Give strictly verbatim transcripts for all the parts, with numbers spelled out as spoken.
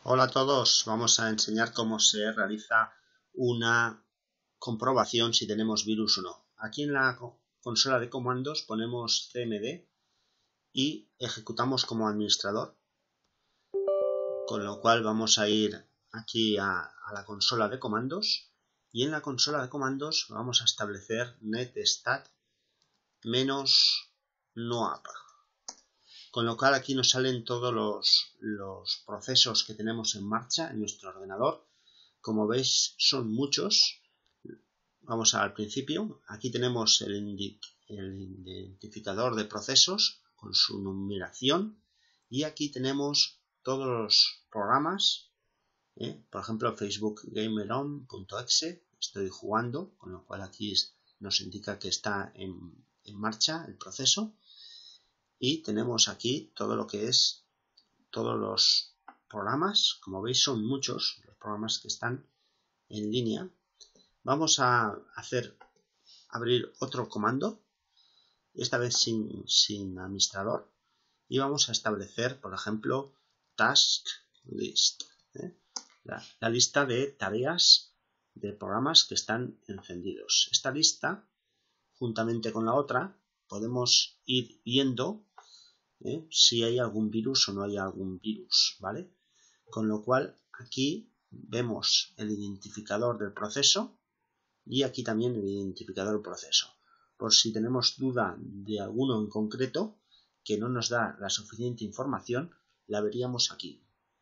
Hola a todos, vamos a enseñar cómo se realiza una comprobación si tenemos virus o no. Aquí en la consola de comandos ponemos C M D y ejecutamos como administrador, con lo cual vamos a ir aquí a, a la consola de comandos y en la consola de comandos vamos a establecer netstat menos noap. Con lo cual aquí nos salen todos los, los procesos que tenemos en marcha en nuestro ordenador. Como veis son muchos. Vamos al principio. Aquí tenemos el, el identificador de procesos con su numeración. Y aquí tenemos todos los programas. ¿eh? Por ejemplo, Facebook gameron punto e x e. Estoy jugando, con lo cual aquí nos indica que está en, en marcha el proceso. Y tenemos aquí todo lo que es todos los programas. Como veis son muchos los programas que están en línea. Vamos a hacer abrir otro comando, esta vez sin, sin administrador, y vamos a establecer, por ejemplo, task list, ¿eh? la, la lista de tareas de programas que están encendidos. Esta lista, juntamente con la otra, podemos ir viendo ¿Eh? si hay algún virus o no hay algún virus, ¿vale? Con lo cual aquí vemos el identificador del proceso y aquí también el identificador del proceso. Por si tenemos duda de alguno en concreto que no nos da la suficiente información, la veríamos aquí.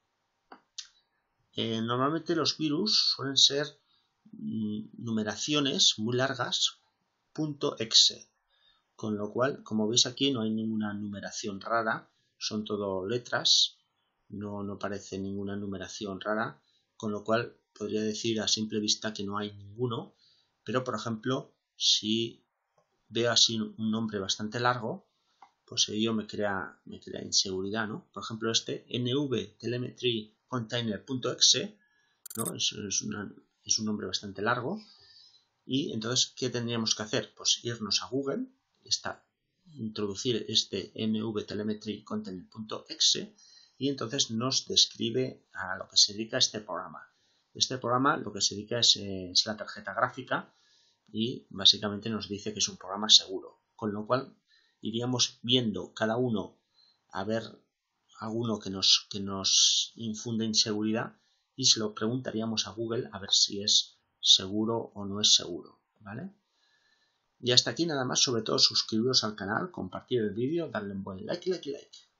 Eh, normalmente los virus suelen ser mm, numeraciones muy largas, .exe. Con lo cual, como veis aquí, no hay ninguna numeración rara, son todo letras, no, no parece ninguna numeración rara, con lo cual podría decir a simple vista que no hay ninguno, pero por ejemplo, si veo así un nombre bastante largo, pues ello me crea, me crea inseguridad, ¿no? Por ejemplo, este nvtelemetrycontainer.exe, ¿no? es, es, una, es un nombre bastante largo, y entonces, ¿qué tendríamos que hacer? Pues irnos a Google, está, introducir este nvtelemetrycontainer.exe y entonces nos describe a lo que se dedica este programa. Este programa lo que se dedica es, eh, es la tarjeta gráfica y básicamente nos dice que es un programa seguro, con lo cual iríamos viendo cada uno a ver alguno que nos, que nos infunde inseguridad y se lo preguntaríamos a Google a ver si es seguro o no es seguro, ¿vale? Y hasta aquí nada más, sobre todo suscribiros al canal, compartir el vídeo, darle un buen like, like, like.